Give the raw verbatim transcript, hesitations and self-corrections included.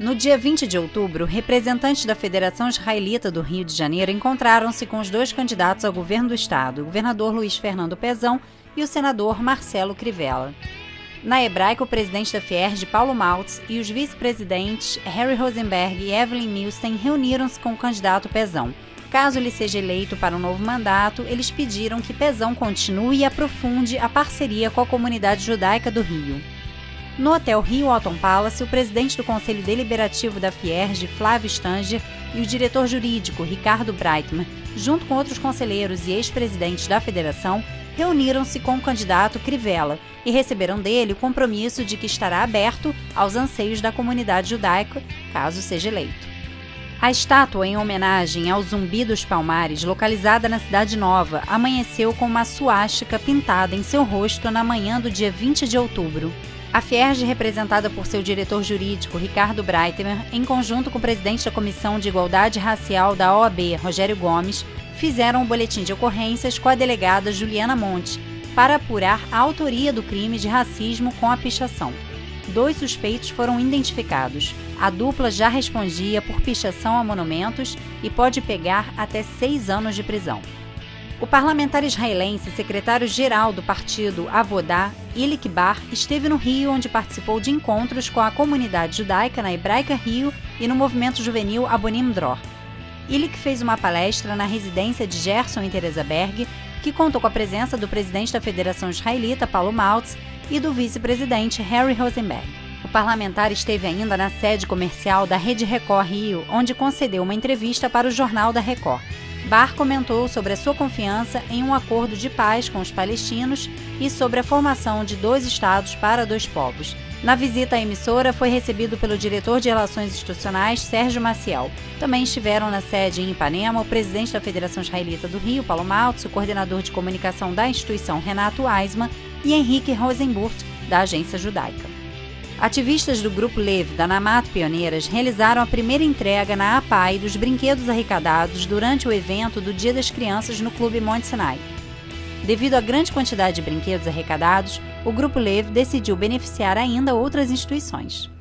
No dia vinte de outubro, representantes da Federação Israelita do Rio de Janeiro encontraram-se com os dois candidatos ao governo do estado, o governador Luiz Fernando Pezão e o senador Marcelo Crivella. Na Hebraica, o presidente da Fierj, Paulo Maltz, e os vice-presidentes Harry Rosenberg e Evelyn Milstein reuniram-se com o candidato Pezão. Caso ele seja eleito para um novo mandato, eles pediram que Pezão continue e aprofunde a parceria com a comunidade judaica do Rio. No Hotel Rio Autumn Palace, o presidente do Conselho Deliberativo da Fierj, Flávio Stanger, e o diretor jurídico, Ricardo Breitman, junto com outros conselheiros e ex-presidentes da federação, reuniram-se com o candidato Crivella e receberam dele o compromisso de que estará aberto aos anseios da comunidade judaica, caso seja eleito. A estátua em homenagem ao Zumbi dos Palmares, localizada na Cidade Nova, amanheceu com uma suástica pintada em seu rosto na manhã do dia vinte de outubro. A Fierj, representada por seu diretor jurídico, Ricardo Breitman, em conjunto com o presidente da Comissão de Igualdade Racial da O A B, Rogério Gomes, fizeram um boletim de ocorrências com a delegada Juliana Monte para apurar a autoria do crime de racismo com a pichação. Dois suspeitos foram identificados. A dupla já respondia por pichação a monumentos e pode pegar até seis anos de prisão. O parlamentar israelense, secretário-geral do partido Avodá, Hilik Bar, esteve no Rio, onde participou de encontros com a comunidade judaica na Hebraica Rio e no movimento juvenil Abonim Dror. Hilik fez uma palestra na residência de Gerson em Teresa Berg, que contou com a presença do presidente da Federação Israelita, Paulo Maltz, e do vice-presidente Harry Rosenberg. O parlamentar esteve ainda na sede comercial da Rede Record Rio, onde concedeu uma entrevista para o Jornal da Record. Bar comentou sobre a sua confiança em um acordo de paz com os palestinos e sobre a formação de dois estados para dois povos. Na visita à emissora, foi recebido pelo diretor de Relações Institucionais, Sérgio Maciel. Também estiveram na sede em Ipanema o presidente da Federação Israelita do Rio, Paulo Maltz, o coordenador de comunicação da instituição, Renato Eisman, e Henrique Rosenburt, da Agência Judaica. Ativistas do Grupo Lev da Namat Pioneiras realizaram a primeira entrega na A P A I dos brinquedos arrecadados durante o evento do Dia das Crianças no Clube Monte Sinai. Devido à grande quantidade de brinquedos arrecadados, o Grupo Lev decidiu beneficiar ainda outras instituições.